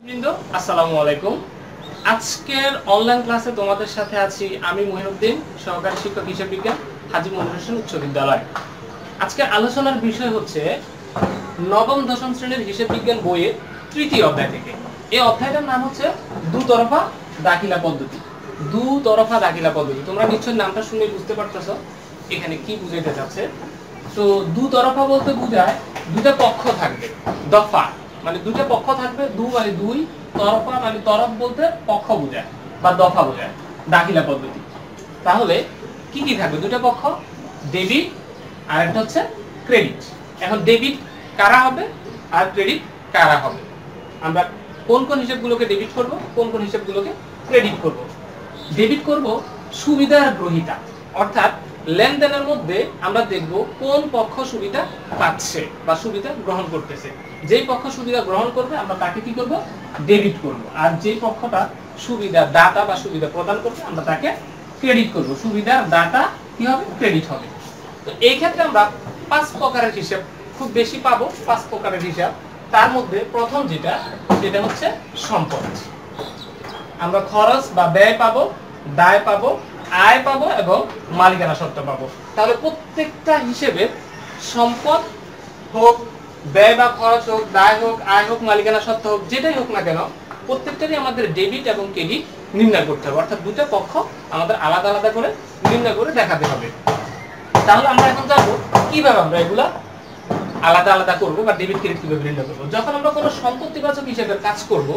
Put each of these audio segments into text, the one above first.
বৃন্দ আসসালামু আলাইকুম। আজকের অনলাইন ক্লাসে তোমাদের সাথে আছি আমি মহিউদ্দিন, সহকারী শিক্ষক হিসাব বিজ্ঞান, হাজী মনির হোসেন উচ্চ বিদ্যালয়। আজকের আলোচনার বিষয় হচ্ছে নবম দশম শ্রেণীর হিসাব বিজ্ঞান বইয়ের তৃতীয় অধ্যায় থেকে। এই অধ্যায়টার নাম হচ্ছে দুতরফা দাখিলা পদ্ধতি। দুতরফা দাখিলা পদ্ধতি, তোমরা নিশ্চয়ই নামটা শুনে বুঝতে পারতেছো এখানে কি বুঝাইতে যাচ্ছে। তো দুতরফা বলতে বোঝায় দুটো পক্ষ থাকবে, দফা মানে দুটো পক্ষ থাকবে, দু মানে দুই, তরফা মানে তরফ বলতে পক্ষ বোঝায় বা দফা বোঝায় দাখিলা পদ্ধতি। তাহলে কি কি থাকবে? দুটো পক্ষ, ডেবিট আর একটা হচ্ছে ক্রেডিট। এখন ডেবিট কারা হবে আর ক্রেডিট কারা হবে? আমরা কোন কোন হিসাবগুলোকে ডেবিট করব, কোন কোন হিসাবগুলোকে ক্রেডিট করব? ডেবিট করব সুবিধার গ্রহীতা, অর্থাৎ লেনদেনের মধ্যে আমরা দেখব কোন পক্ষ সুবিধা পাচ্ছে বা সুবিধা গ্রহণ করতেছে। যেই পক্ষ সুবিধা গ্রহণ করবে আমরা তাকে কি করব? ডেবিট করব। আর যেই পক্ষটা সুবিধা দাতা বা সুবিধা প্রদান করবে আমরা তাকে ক্রেডিট করব। সুবিধার দাতা কি হবে? ক্রেডিট হবে। তো এই ক্ষেত্রে আমরা 5 প্রকারের হিসাব খুব বেশি পাবো। 5 প্রকারের হিসাব, তার মধ্যে প্রথম যেটা হচ্ছে সম্পদ। আমরা খরচ বা ব্যয় পাবো, দায় পাবো, আয় পাবো এবং মালিকানা সত্ত্ব পাবো। তাহলে প্রত্যেকটা হিসেবে সম্পদ হোক, ব্যয় বা খরচ হোক, দায় হোক, আয় হোক, মালিকানা সত্ত্ব হোক, যেটাই হোক না কেন প্রত্যেকটারই আমাদের ডেবিট এবং ক্রেডিট নির্ণয় করতে হবে। অর্থাৎ দুটো পক্ষ আমাদের আলাদা আলাদা করে নির্ণয় করে দেখাতে হবে। তাহলে আমরা এখন জানবো কিভাবে আমরা এগুলা আলাদা আলাদা করবো বা ডেবিট ক্রেডিট কিভাবে নির্ণয় করবো। যখন আমরা কোনো সম্পত্তিবাচক হিসেবে কাজ করব,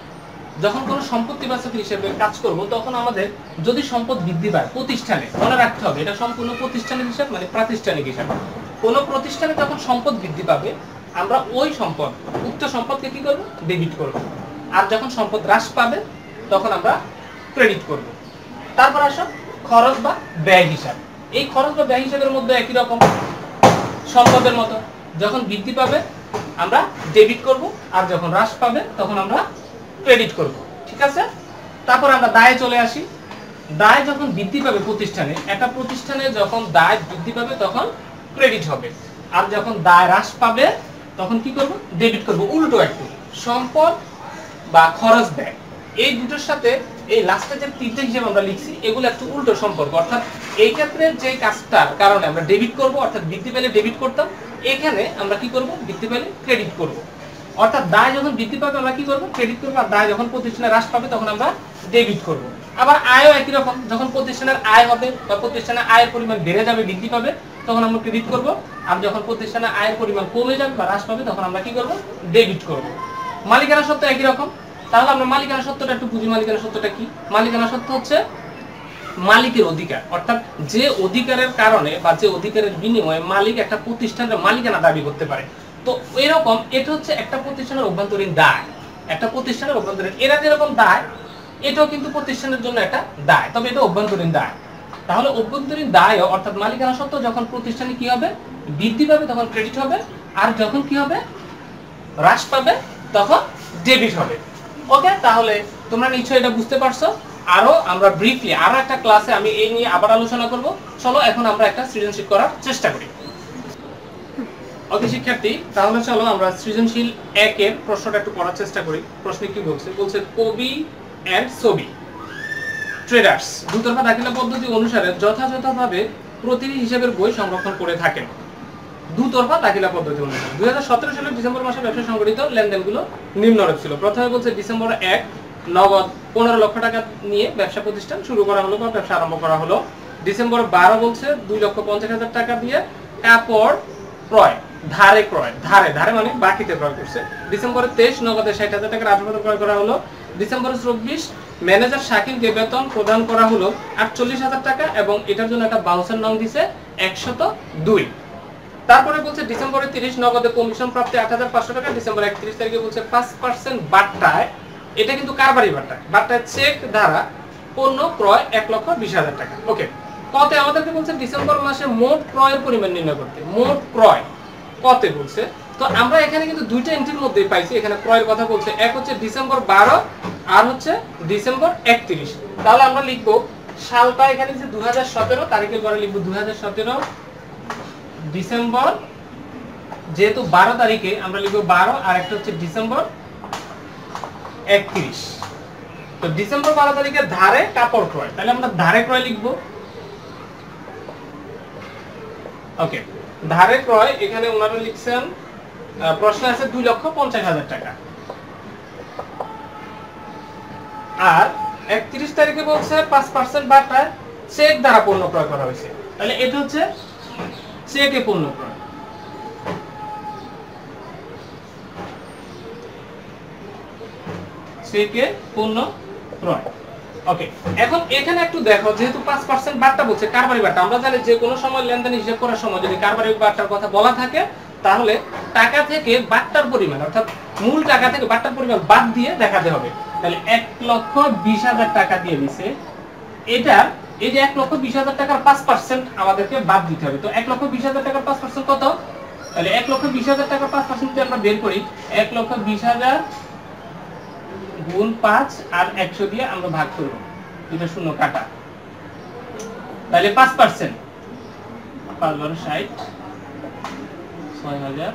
তখন আমাদের যদি সম্পদ বৃদ্ধি পায় প্রতিষ্ঠানে, মনে রাখতে হবে এটা সম্পূর্ণ প্রতিষ্ঠানের হিসাব, মানে প্রাতিষ্ঠানিক হিসাব। কোনো প্রতিষ্ঠানে যখন সম্পদ বৃদ্ধি পাবে আমরা ওই সম্পদ, উক্ত সম্পদকে কি করব? ডেবিট করব। আর যখন সম্পদ হ্রাস পাবে তখন আমরা ক্রেডিট করব। তারপর আসো খরচ বা ব্যয় হিসাব। এই খরচ বা ব্যয় হিসাবের মধ্যে একই রকম, সম্পদের মতো যখন বৃদ্ধি পাবে আমরা ডেবিট করব, আর যখন হ্রাস পাবে তখন আমরা ক্রেডিট করব। ঠিক আছে? তারপর আমরা দায়ে চলে আসি। দায় যখন বৃদ্ধি পাবে প্রতিষ্ঠানে, একটা প্রতিষ্ঠানে যখন দায় বৃদ্ধি পাবে তখন ক্রেডিট হবে, আর যখন দায় হ্রাস পাবে তখন কি করব? ডেবিট করব। উল্টো একটু, সম্পদ বা খরচ ব্যয় এই দুটোর সাথে এই লাস্টে যে তিনটে হিসাব আমরা লিখছি এগুলো একটু উল্টো সম্পর্ক। অর্থাৎ এই ক্ষেত্রে যে কাজটার কারণে আমরা ডেবিট করব, অর্থাৎ বৃদ্ধি পেলে ডেবিট করতাম, এখানে আমরা কি করব? বৃদ্ধি পেলে ক্রেডিট করব। অর্থাৎ দায় যখন বৃদ্ধি পাবে আমরা কি করব? ক্রেডিট করব। আর দায় যখন প্রতিষ্ঠানে হ্রাস পাবে তখন আমরা ডেবিট করব। আবার আয়ও একই রকম, যখন প্রতিষ্ঠানের আয় হবে বা প্রতিষ্ঠানের আয়ের পরিমাণ বেড়ে যাবে, বৃদ্ধি পাবে, তখন আমরা ক্রেডিট করব। আর যখন প্রতিষ্ঠানের আয়ের পরিমাণ কমে যাবে বা হ্রাস পাবে তখন আমরা কি করব? ডেবিট করব। মালিকানা সত্ত্ব একই রকম। তাহলে আমরা মালিকানা সত্ত্বটা একটু বুঝি। মালিকানা সত্ত্বটা কি? মালিকানা সত্ত্ব হচ্ছে মালিকের অধিকার, অর্থাৎ যে অধিকারের কারণে বা যে অধিকারের বিনিময়ে মালিক একটা প্রতিষ্ঠানের মালিকানা দাবি করতে পারে। তো এরকম এটা হচ্ছে একটা প্রতিষ্ঠানের অভ্যন্তরীণ দায়। একটা প্রতিষ্ঠানের অভ্যন্তরীণ, এরা যেরকম দায় এটাও কিন্তু প্রতিষ্ঠানের জন্য একটা দায়, তবে এটা অভ্যন্তরীণ দায়। তাহলে অভ্যন্তরীণ দায় অর্থাৎ মালিকানা সত্ত্ব যখন প্রতিষ্ঠানে কি হবে? বৃদ্ধি পাবে তখন ক্রেডিট হবে, আর যখন কি হবে? হ্রাস পাবে তখন ডেবিট হবে। ওকে, তাহলে তোমরা নিশ্চয়ই এটা বুঝতে পারছো। আরো আমরা ব্রিফলি আরো একটা ক্লাসে আমি এই নিয়ে আবার আলোচনা করব। চলো এখন আমরা একটা সৃজনশীল করার চেষ্টা করি। ওকে শিক্ষার্থী, তাহলে চলো আমরা সৃজনশীল 1 এর প্রশ্নটা একটু পড়ার চেষ্টা করি। প্রশ্নে কি বলছে? বলছে কবি এন্ড ছবি ট্রেডার্স দুতরফা দাখিলা পদ্ধতি অনুসারে যথাযথভাবে প্রতিটি হিসাবের বই সংরক্ষণ করে থাকেন। দুতরফা দাখিলা পদ্ধতি অনুসারে 2017 সালের ডিসেম্বর মাসে ব্যবসা সংগঠিত লেনদেনগুলো নিম্নরূপ ছিল। প্রথমে বলছে ডিসেম্বর 1 নগদ 15 লক্ষ টাকা নিয়ে ব্যবসা প্রতিষ্ঠান শুরু করা হলো বা ব্যবসা আরম্ভ করা হলো। ডিসেম্বর 12 বলছে 2,50,000 টাকা দিয়ে কাপড় ক্রয়, ধারে মানে বাকিতে ক্রয় করছে। ডিসেম্বর 23 নগদে 60,000 টাকার আসবাবপত্র ক্রয় করা হলো। ডিসেম্বর 24 ম্যানেজার শাকিলকে বেতন প্রদান করা হলো 48,000 টাকা এবং এটার জন্য একটা বাউচার নং দিছে 102। তারপরে বলছে ডিসেম্বর 30 নগদে কমিশন প্রাপ্তি 8,500 টাকা। ডিসেম্বর 31 তারিখে বলছে 5% বাট্টায়, এটা কিন্তু কারবারি বাট্টায় চেক দ্বারা পণ্য ক্রয় 1,20,000 টাকা। ওকে, কতে আমাদেরকে বলছে ডিসেম্বর মাসে মোট ক্রয়ের পরিমাণ নির্ণয় করতে। মোট ক্রয় কতে বলছে, তো আমরা এখানে কিন্তু দুইটা এন্ট্রির মধ্যেই পাইছি। এখানে ক্রয়ের কথা বলছে, এক হচ্ছে ডিসেম্বর 12 আর হচ্ছে ডিসেম্বর 31। তাহলে আমরা লিখবো সালটা এখানে যে 2017 তারিখের পরে লিখবো 2017 ডিসেম্বর, যেহেতু 12 তারিখে আমরা লিখবো 12, আর একটা হচ্ছে ডিসেম্বর 31। তো ডিসেম্বর 12 তারিখে ধারে কাপড় ক্রয়, তাহলে আমরা ধারে ক্রয় লিখব। ওকে, ধারে ক্রয় এখানে ওনারা লিখছেন, প্রশ্ন আছে 2,50,000 টাকা। আর 31 তারিখে বলছে 5% বাটায় চেক দ্বারা পণ্য ক্রয় করা হয়েছে, তাহলে এটা হচ্ছে চেকে পণ্য ক্রয়। চেকে পণ্য ক্রয়। ওকে, এখন এখানে একটু দেখো, যেহেতু 5% বাট্টা বলছে কারবারি বাট্টা, আমরা জানি যে কোনো সময় লেনদেন হিসাব করার সময় যদি কারবারি বাট্টার কথা বলা থাকে তাহলে টাকা থেকে বাট্টার পরিমাণ অর্থাৎ মূল টাকা থেকে বাট্টার পরিমাণ বাদ দিয়ে দেখাতে হবে। তাহলে 1,20,000 টাকা দিয়ে দিছে, এটা এই যে 1,20,000 টাকার 5% আমাদেরকে বাদ দিতে হবে। তো 1,20,000 টাকার 5% কত? তাহলে 1,20,000 টাকার 5% যদি আমরা বের করি, 1,20,000 গুণ 5 আর 100 দিয়ে আমরা ভাগ করব, এটা শূন্য কাটা, তাহলে 5%, 5 × 60, 6,000,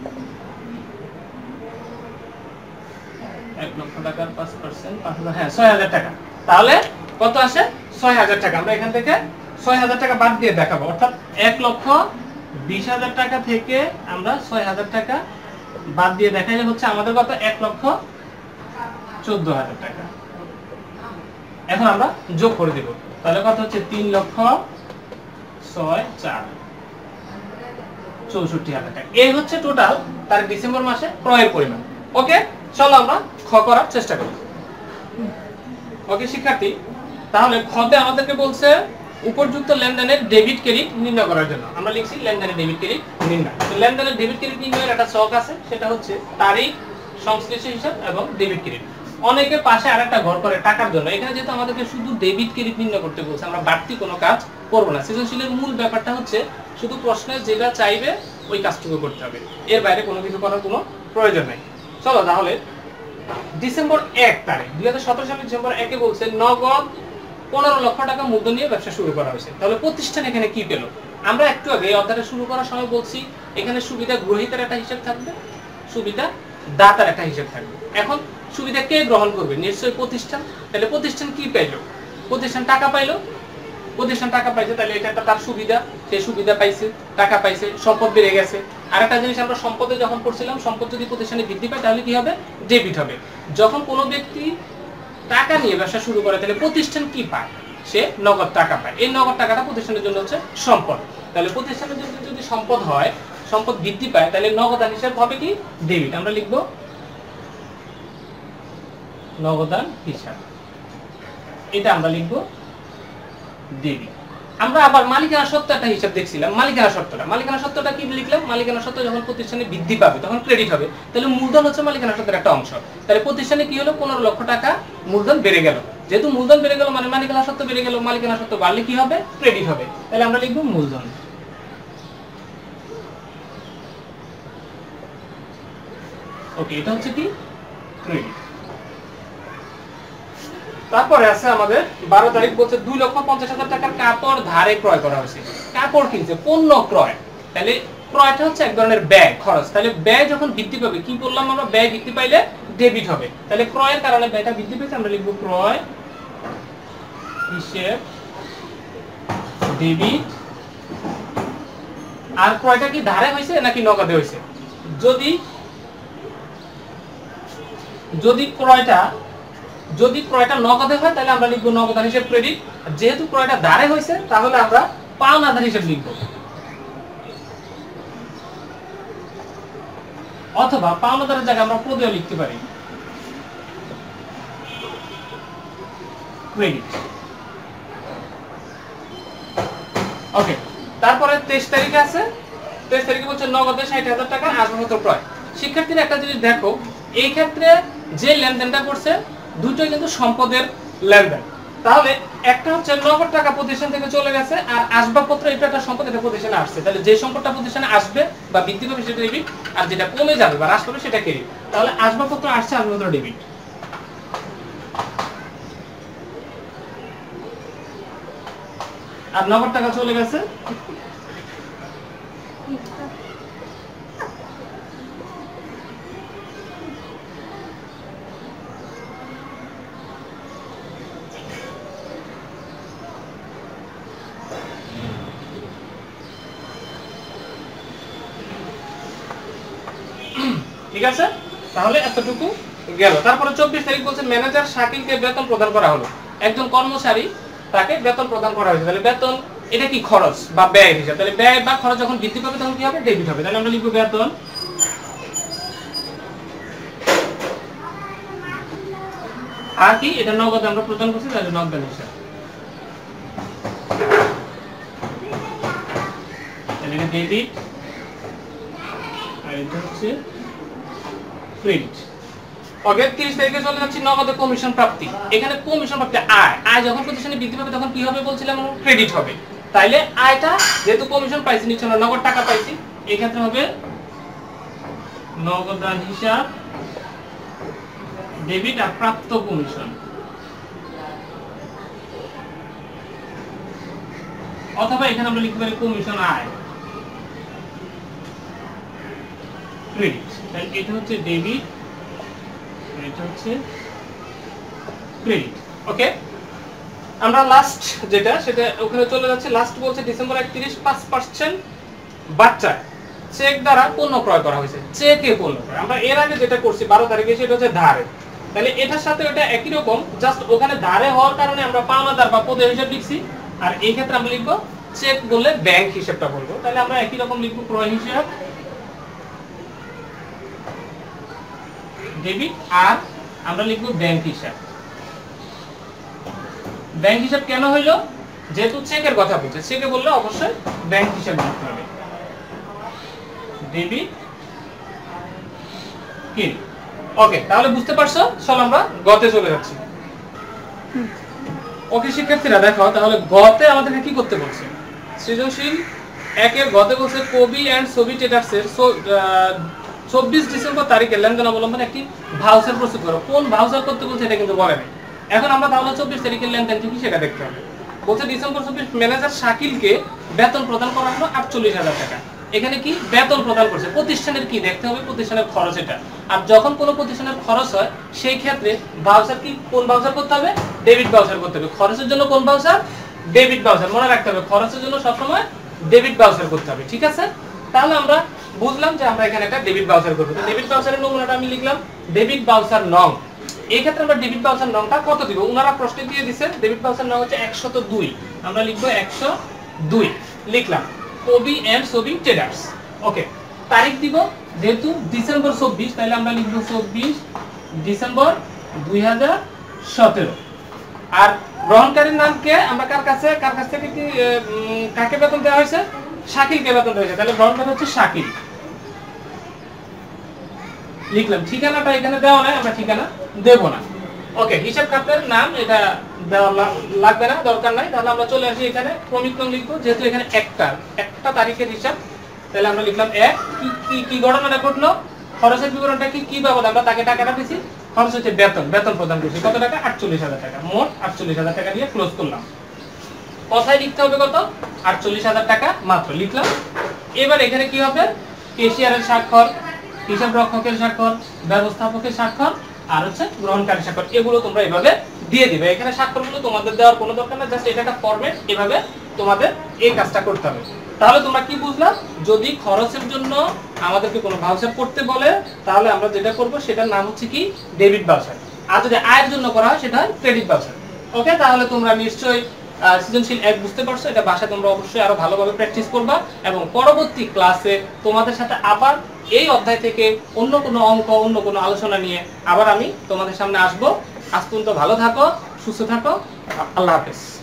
1 লক্ষ টাকার 5%, 5,000, হ্যাঁ 6,000 টাকা। তাহলে কত আসে? 6,000 টাকা। আমরা এখান থেকে 6,000 টাকা বাদ দিয়ে দেখাবো, অর্থাৎ 1,20,000 টাকা থেকে আমরা 6,000 টাকা বাদ দিয়ে দেখাইলে হচ্ছে আমাদের কত? 1,14,000 টাকা। এখন আমরা যোগ করে দেব, তাহলে কত হচ্ছে? 3,06,4,64,000 টাকা। এই হচ্ছে টোটাল তার ডিসেম্বর মাসে ক্রয়ের পরিমাণ। ওকে, চলো আমরা খ করার চেষ্টা করি। ওকে শিক্ষার্থী, তাহলে খতে আমাদেরকে বলছে উপযুক্ত লেনদেনের ডেবিট ক্রেডিট নির্ণয় করার জন্য। আমরা লিখছি লেনদেনের ডেবিট ক্রেডিট নির্ণয়। তো লেনদেনের ডেবিট ক্রেডিট নির্ণয়ের একটা ছক আছে, সেটা হচ্ছে তারিখ, সংশ্লিষ্ট হিসাব এবং ডেবিট ক্রেডিট। অনেকে পাশে আরেকটা ঘর করে টাকার জন্য। এখানে যেহেতু আমাদেরকে শুধু ডেবিট ক্রেডিট নির্ণয় করতে বলছে, আমরা বাড়তি কোনো কাজ করব না। সৃজনশীলের মূল ব্যাপারটা হচ্ছে শুধু প্রশ্নে যেটা চাইবে ওই কাজটুকু করতে হবে, এর বাইরে কোনো কিছু করার কোনো প্রয়োজন নেই। চলো তাহলে ডিসেম্বর 1 তারিখ 2017 সালের ডিসেম্বর 1-এ বলছে নগদ 15 লক্ষ টাকা মূলধন নিয়ে ব্যবসা শুরু করা হয়েছে। তাহলে প্রতিষ্ঠান এখানে কি পেল? আমরা একটু আগে এই অধ্যায়টা শুরু করার সময় বলছি এখানে সুবিধা গ্রহীতার একটা হিসাব থাকবে, সুবিধা দাতার একটা হিসাব থাকবে। এখন সুবিধা কে গ্রহণ করবে? নিশ্চয়ই প্রতিষ্ঠান। তাহলে প্রতিষ্ঠান কি পাইলো? প্রতিষ্ঠান টাকা পাইলো। প্রতিষ্ঠান টাকা পাইছে, তাহলে এটা একটা তার সুবিধা, সে সুবিধা পাইছে, টাকা পাইছে, সম্পদ বেড়ে গেছে। আরেকটা জিনিস আমরা সম্পদে যখন পড়ছিলাম, সম্পদ যদি প্রতিষ্ঠানে বৃদ্ধি পায় তাহলে কি হবে? ডেবিট হবে। যখন কোনো ব্যক্তি টাকা নিয়ে ব্যবসা শুরু করে তাহলে প্রতিষ্ঠান কি পায়? সে নগদ টাকা পায়। এই নগদ টাকাটা প্রতিষ্ঠানের জন্য হচ্ছে সম্পদ। তাহলে প্রতিষ্ঠানের জন্য যদি সম্পদ হয়, সম্পদ বৃদ্ধি পায়, তাহলে নগদান হিসাব হবে কি? ডেবিট। আমরা লিখব নগদান হিসাব, এটা আমরা লিখব ডেবিট। আমরা আবার মালিকানা সত্ত্ব একটা হিসাব দেখছিলাম, মালিকানা সত্ত্বটা কি লিখলাম? মালিকানা সত্ত্ব যখন প্রতিষ্ঠানে বৃদ্ধি পাবে তখন ক্রেডিট হবে। তাহলে মূলধন হচ্ছে মালিকানা সত্ত্বের একটা অংশ। তাহলে প্রতিষ্ঠানে কি হলো? 15 লক্ষ টাকা মূলধন বেড়ে গেল। যেহেতু মূলধন বেড়ে গেল মানে মালিকানা সত্ত্ব বেড়ে গেল, মালিকানা সত্ত্ব বাড়লে কি হবে? ক্রেডিট হবে। তাহলে আমরা লিখব মূলধন। ওকে, এটা হচ্ছে কি? ক্রেডিট। তারপরে আছে আমাদের 12 তারিখ বলছে 2,50,000 টাকার কাপড় ধারে ক্রয় করা হয়েছে। কাপড় কিনছে, পণ্য ক্রয়। তাহলে ক্রয়টা হচ্ছে এক ধরনের ব্যয়, খরচ। তাহলে ব্যয় যখন বৃদ্ধি পাবে, কি বললাম আমরা? ব্যয় বৃদ্ধি পাইলে ডেবিট হবে। তাহলে ক্রয়ের কারণে ব্যয়টা বৃদ্ধি পেয়েছে, আমরা লিখব ক্রয় হিসেব ডেবিট। আর ক্রয়টা কি ধারে হয়েছে নাকি নগদে হয়েছে? যদি ক্রয়টা নগদে হয় তাহলে আমরা লিখব নগদান হিসেব ক্রেডিট। যেহেতু ক্রয়টা ধারে হয়েছে তাহলে আমরা পাওনাদার হিসেব লিখব, অথবা পাওনাদারের জায়গায় আমরা প্রদেয় লিখতে পারি ক্রেডিট। ওকে, তারপরে 23 তারিখে আছে, 23 তারিখে বলছে নগদে 60,000 টাকা আসবাবপত্র ক্রয়। শিক্ষার্থীরা একটা জিনিস দেখো, এই ক্ষেত্রে যে লেনদেনটা করছে দুটোই কিন্তু সম্পদের লেনদেন। তাহলে একটা হচ্ছে নগদ টাকা প্রতিষ্ঠান থেকে চলে গেছে, আর আসবাবপত্র এটা একটা সম্পদ, এটা প্রতিষ্ঠানে আসছে। তাহলে যে সম্পদটা প্রতিষ্ঠানে আসবে বা বৃদ্ধি পাবে সেটা ডেবিট, আর যেটা কমে যাবে বা হ্রাস পাবে সেটা ক্রেডিট। তাহলে আসবাবপত্র আসছে, আসবাবপত্র ডেবিট। আর নগদ টাকা চলে গেছে, ঠিক আছে, তাহলে এতটুকু গেল। তারপরে 24 তারিখ বলছে ম্যানেজার শাকিলকে বেতন প্রদান করা হলো। একজন কর্মচারী তাকে বেতন প্রদান করা হয়েছে, তাহলে বেতন এটা কি খরচ বা ব্যয় হিসাব, তাহলে ব্যয় বা খরচ যখন বৃদ্ধি পাবে তখন কি হবে, ডেবিট হবে। তাহলে আমরা লিখব বেতন আর কি এটা নগদ আমরা প্রদান করছি, তাহলে নগদ হিসাব। তাহলে এটা ডেবিট আর এটা হচ্ছে ক্রেডিট। ওকে, 30 তারিখে চলে যাচ্ছি নগদে কমিশন প্রাপ্তি। এখানে কমিশন প্রাপ্তি আয়, আয় যখন প্রতিষ্ঠানে বৃদ্ধি পাবে তখন কি হবে বলছিলাম, ক্রেডিট হবে। তাইলে আয়টা যেহেতু কমিশন পাইছি, নিচে না নগদ টাকা পাইছি, এই ক্ষেত্রে হবে নগদান হিসাব ডেবিট আর প্রাপ্ত কমিশন, অথবা এখানে আমরা লিখতে পারি কমিশন আয় ক্রেডিট। তাই এটা হচ্ছে ডেবিট, এটা হচ্ছে ক্রেডিট। ওকে, আমরা লাস্ট যেটা সেটা ওখানে চলে যাচ্ছে। লাস্ট বলছে ডিসেম্বর 31 5% বাচ্চা চেক দ্বারা পণ্য ক্রয় করা হয়েছে। চেকে পণ্য ক্রয়, আমরা এর আগে যেটা করছি 12 তারিখে সেটা হচ্ছে ধারে, তাহলে এটার সাথে ওটা একই রকম, জাস্ট ওখানে ধারে হওয়ার কারণে আমরা পাওনাদার বা পদের হিসাব লিখছি, আর এই ক্ষেত্রে আমরা লিখবো চেক বললে ব্যাংক হিসাবটা বলবো। তাহলে আমরা একই রকম লিখবো ক্রয় হিসাব ডেবিট, আর আমরা লিখবো ব্যাংক হিসাব। ব্যাংক হিসাব কেন হইলো, যেহেতু চেকের কথা বলছে, চেকে বললে অবশ্যই ব্যাংক হিসাব লিখতে হবে ডেবিট ক্রেডিট। ওকে, তাহলে বুঝতে পারছো, চলো আমরা গতে চলে যাচ্ছি। ওকে শিক্ষার্থীরা দেখো, তাহলে গতে আমাদেরকে কি করতে বলছে, সৃজনশীল একের গতে বলছে কবি এন্ড ছবি ট্রেডার্সের 24 ডিসেম্বর তারিখে লেনদেন অবলম্বনে একটি ভাউচার প্রস্তুত করো। কোন ভাউচার করতে বলছে এটা কিন্তু বলে নাই। এখন আমরা তাহলে 24 তারিখের লেনদেন কি সেটা দেখতে হবে। বলছে ডিসেম্বর 24 ম্যানেজার শাকিলকে বেতন প্রদান করা হলো 48,000 টাকা। এখানে কি বেতন প্রদান করছে, প্রতিষ্ঠানের কি দেখতে হবে, প্রতিষ্ঠানের খরচ এটা। আর যখন কোনো প্রতিষ্ঠানের খরচ হয় সেই ক্ষেত্রে ভাউচার কি, কোন ভাউচার করতে হবে, ডেবিট ভাউচার করতে হবে। খরচের জন্য কোন ভাউচার, ডেবিট ভাউচার, মনে রাখতে হবে খরচের জন্য সবসময় ডেবিট ভাউচার করতে হবে। ঠিক আছে, তাহলে আমরা বুঝলাম যে আমরা এখানে একটা ডেবিট ভাউচার করব। ডেবিট ভাউচারের নমুনাটা আমি লিখলাম ডেবিট ভাউচার নং। এই ক্ষেত্রে আমরা ডেবিট ভাউচার নংটা কত দিব, ওনারা প্রশ্ন দিয়ে দিয়েছেন ডেবিট ভাউচার নং হচ্ছে 102, আমরা লিখবো 102 লিখলাম। কবি এন্ড ছবি ট্রেডার্স। ওকে, তারিখ দিব যেহেতু ডিসেম্বর 24, তাহলে আমরা লিখবো 24 ডিসেম্বর 2017। আর গ্রহণকারীর নাম কে, আমরা কার কাছ থেকে কি কাকে বেতন দেওয়া হয়েছে, শাকিলকে বেতন দেওয়া হয়েছে, তাহলে গ্রহণকারী হচ্ছে শাকিল লিখলাম। ঠিকানাটা এখানে দেওয়া নাই, আমরা ঠিকানা দেব না। ওকে, হিসাব খাতের নাম এটা দেওয়া লাগবে না, দরকার নাই। তাহলে আমরা চলে আসি এখানে ক্রমিক ক্রম লিখবো, যেহেতু এখানে একটা তারিখের হিসাব, তাহলে আমরা লিখলাম 1 কি ঘটনাটা ঘটলো, খরচের বিবরণটা কি বাবদ আমরা তাকে টাকাটা দিছি, খরচ হচ্ছে বেতন প্রদান করছি কত টাকা, 48,000 টাকা, মোট 48,000 টাকা দিয়ে ক্লোজ করলাম। কথায় লিখতে হবে কত, 48,000 টাকা মাত্র লিখলাম। এবার এখানে কি হবে, ক্যাশিয়ারের স্বাক্ষর, হিসাব রক্ষকের স্বাক্ষর, ব্যবস্থাপকের স্বাক্ষর, আর হচ্ছে গ্রহণকারী স্বাক্ষর, এগুলো তোমরা এভাবে দিয়ে দিবে। এখানে স্বাক্ষরগুলো তোমাদের দেওয়ার কোনো দরকার না, জাস্ট এটা একটা ফরম্যাট, এভাবে তোমাদের এই কাজটা করতে হবে। তাহলে তোমরা কি বুঝলাম, যদি খরচের জন্য আমাদেরকে কোনো ভাউচার করতে বলে তাহলে আমরা যেটা করব সেটার নাম হচ্ছে কি, ডেবিট ভাউচার। আর যদি আয়ের জন্য করা হয় সেটা হয় ক্রেডিট ভাউচার। ওকে, তাহলে তোমরা নিশ্চয়ই সৃজনশীল 1 বুঝতে পারছো। এটা বাসায় তোমরা অবশ্যই আরো ভালোভাবে প্র্যাকটিস করবা, এবং পরবর্তী ক্লাসে তোমাদের সাথে আবার এই অধ্যায় থেকে অন্য কোনো অঙ্ক, অন্য কোনো আলোচনা নিয়ে আবার আমি তোমাদের সামনে আসবো। আজ পর্যন্ত ভালো থাকো, সুস্থ থাকো, আল্লাহ হাফেজ।